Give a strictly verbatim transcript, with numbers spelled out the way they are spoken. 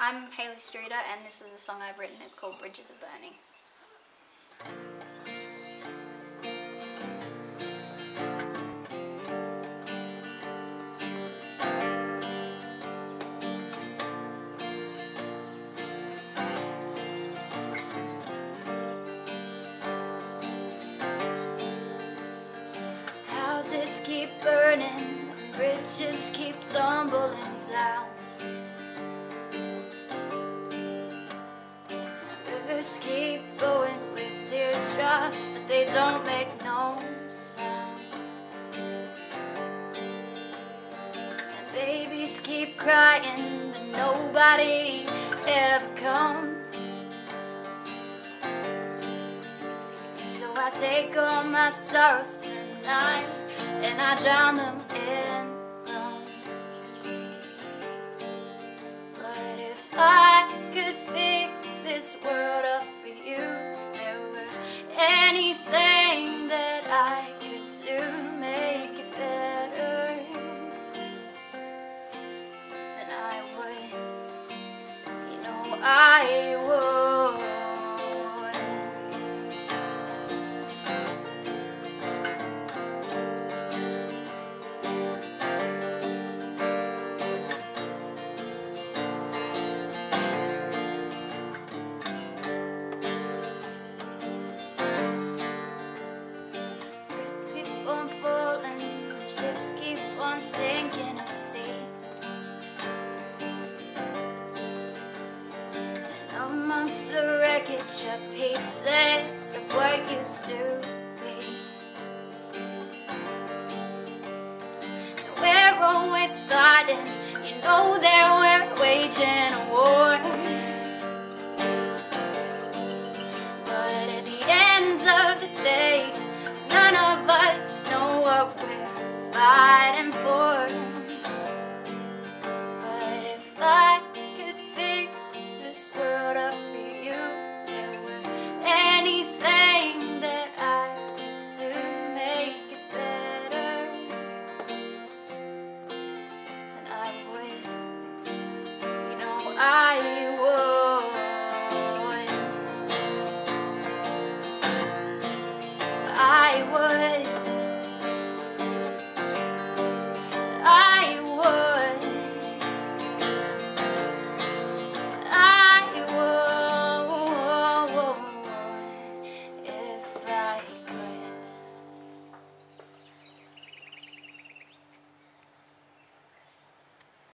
I'm Hayley Streeter, and this is a song I've written. It's called Bridges Are Burning. Houses keep burning, bridges keep tumbling down. Rivers keep flowing with teardrops, but they don't make no sound. And babies keep crying, but nobody ever comes. So I take all my sorrows tonight, and I drown them in rum. But if I could fix this world up for you, if there were anything that I could do to make it better, then I would, you know I would. Ships keep on sinking at sea, and amongst the wreckage are pieces of what used to be. And we're always fighting, you know that we're waging